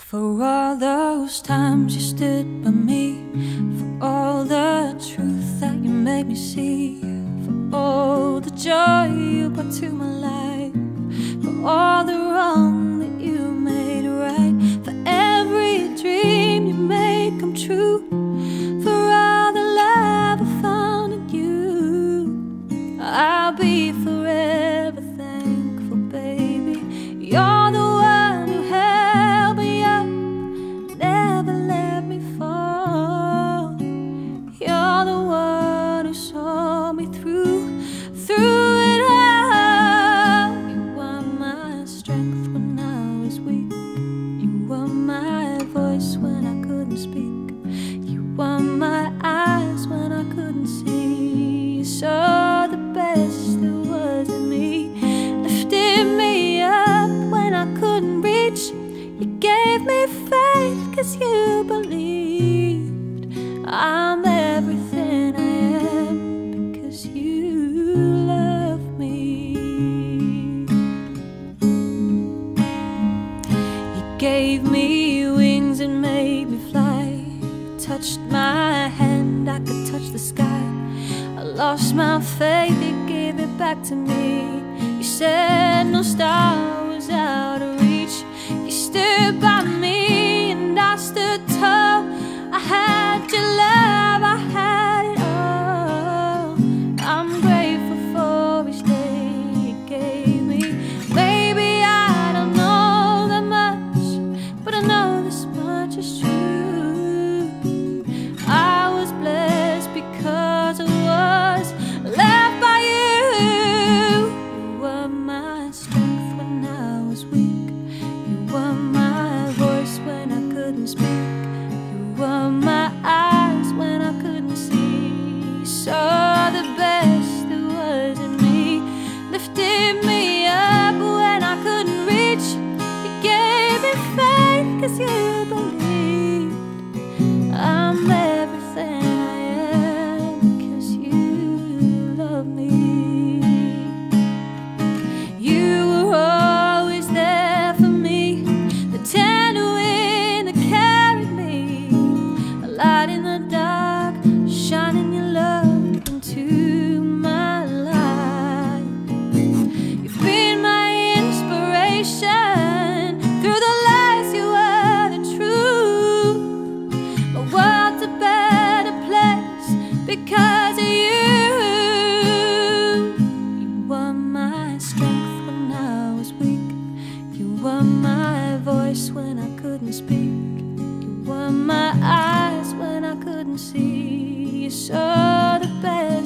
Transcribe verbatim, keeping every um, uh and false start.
For all those times you stood by me, for all the truth that you made me see, for all the joy you brought to my life, for all the wrong that you made right, for every dream you made come true, for all the love I found in you. I'll be forever thankful, baby. You're the one who held me up, never let me fall. You're the one who saw me through, through it all. You were my strength when I was weak. You were my voice when I couldn't speak. You were my eyes when I couldn't see. You saw the best there was in me, lifted me up when I couldn't reach. You gave me faith cause you believed. I'm everything I am because you love me. You gave me wings and made me fly. You touched my hand, I could touch the sky. I lost my faith, you gave it back to me. You said no star was out of reach. You stood by me and I stood tall. I had your love, I had it all. I'm grateful for each day you gave me. Maybe I don't know that much, but I know this much is true. I was blessed because I was left by you. You were my strength when I was weak. You were my voice when I couldn't speak. You were my eyes when I couldn't see. You saw the best there was in me, lifted me up when I couldn't reach. You gave me faith cause you believed. I'm everything I am because you love me. You were always there for me, the tender wind that carried me, a light in the dark, shining your love into my life. You've been my inspiration, through the lies you were the truth. My world's a better place because of you. You were my strength when I was weak. You were my voice when I couldn't speak. You were my eyes when I couldn't see. You saw the best